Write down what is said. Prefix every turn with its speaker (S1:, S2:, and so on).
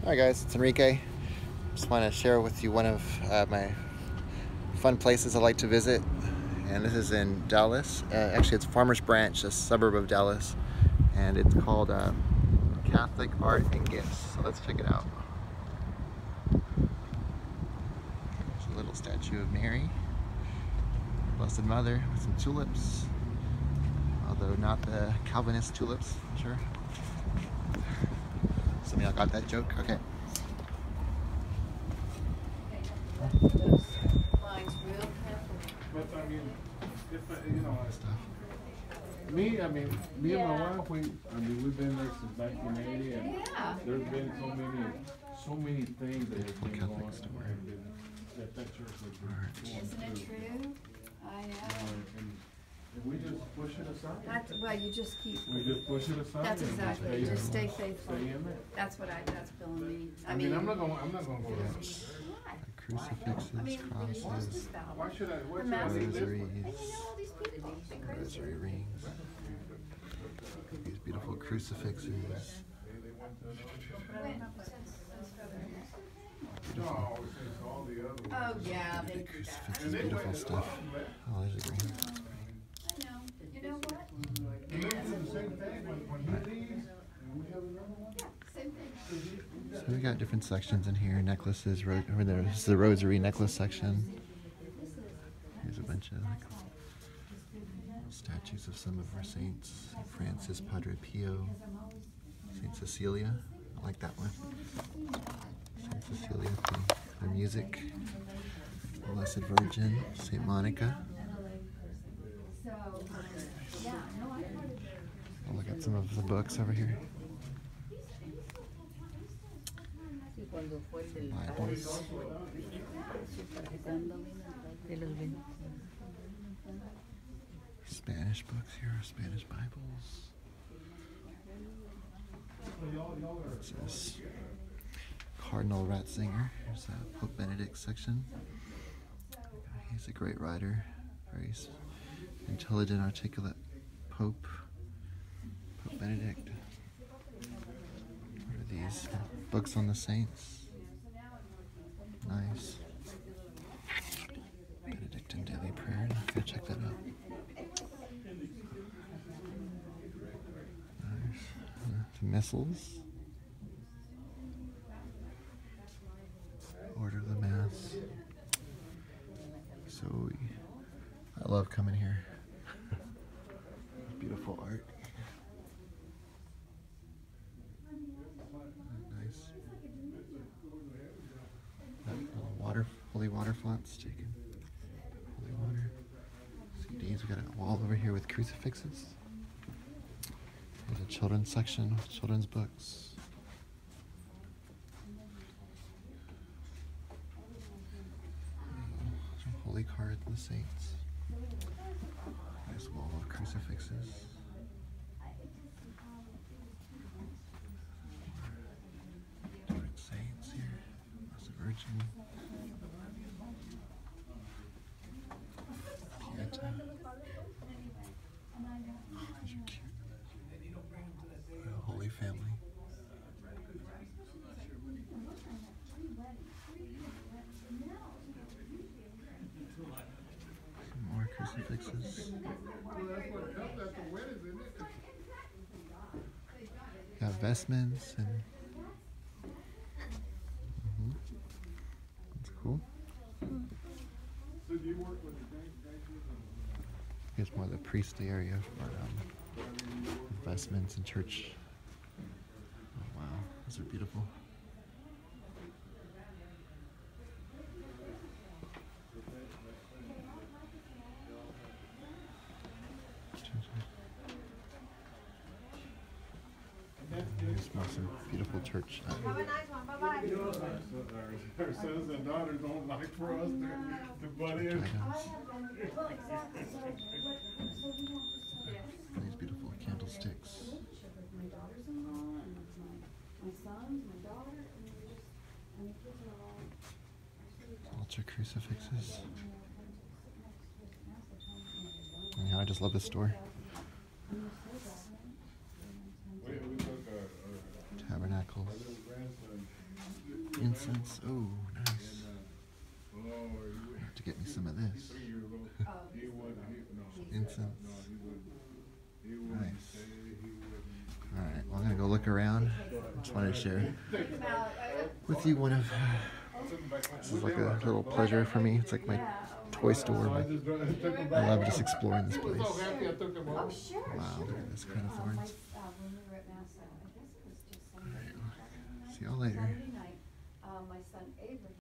S1: Hi guys, it's Enrique. Just want to share with you one of my fun places I like to visit, and this is in Dallas. Actually, it's Farmers Branch, a suburb of Dallas, and it's called Catholic Art and Gifts. So let's check it out. There's a little statue of Mary, Blessed Mother, with some tulips, although not the Calvinist tulips, I'm sure. Some of y'all got that joke? Okay.
S2: But I mean, if me and my wife, we've been there since 1980, and there's been so many things that have been going on that church has been going
S3: Isn't it true? I know.
S2: And we just push it aside.
S3: Well, you just keep.
S2: We just push it aside.
S3: That's exactly. Just stay faithful.
S2: Stay in there.
S3: That's Bill and me.
S2: I mean, I'm not gonna go there.
S1: Crucifixes, crosses,
S2: Why should I?
S1: rosary rings, these beautiful crucifixes.
S3: Oh yeah.
S1: Crucifixes, beautiful stuff. Oh, there's a ring.
S3: You know what?
S1: So we got different sections in here. Necklaces, over there is the rosary necklace section. Here's a bunch of statues of some of our saints. Saint Francis, Padre Pio, Saint Cecilia. I like that one. Saint Cecilia for their music. Blessed Virgin, Saint Monica. I'll look at some of the books over here. Bibles. Spanish books here, Spanish Bibles. This is Cardinal Ratzinger. Here's Pope Benedict section. He's a great writer, very intelligent, articulate Pope. Pope Benedict. What are these? Books on the saints. Nice. Benedictine Daily Prayer. Go check that out. Nice. The missals. Order of the Mass. So I love coming here. Beautiful art. Nice. Holy water fonts taken. Holy water. CDs. We got a wall over here with crucifixes. There's a children's section with children's books. Some holy cards and the saints. Nice wall of crucifixes. Different saints here. Blessed Virgin. Pieta. These are cute. Holy Family. Some more crucifixes. Got vestments and that's cool. Here's more of the priestly area for vestments and church. Oh wow, those are beautiful. Here's some beautiful church.
S3: Have a nice one. Bye-bye.
S2: Our sons and daughters don't like for us to butt in.
S1: These beautiful candlesticks. Altar crucifixes. Yeah, I just love this store. Tabernacles. Incense. Oh, nice. I have to get me some of this. Incense. Nice. Alright, well, I'm gonna go look around. Just wanted to share with you one of. This is like a little pleasure for me. It's like my toy store. I love just exploring this place.
S3: Oh, sure.
S1: Wow, look at this crown of thorns.
S3: When we were at Nassau, I guess it was just Sunday.
S1: See y'all later.
S3: Saturday night, my son Avery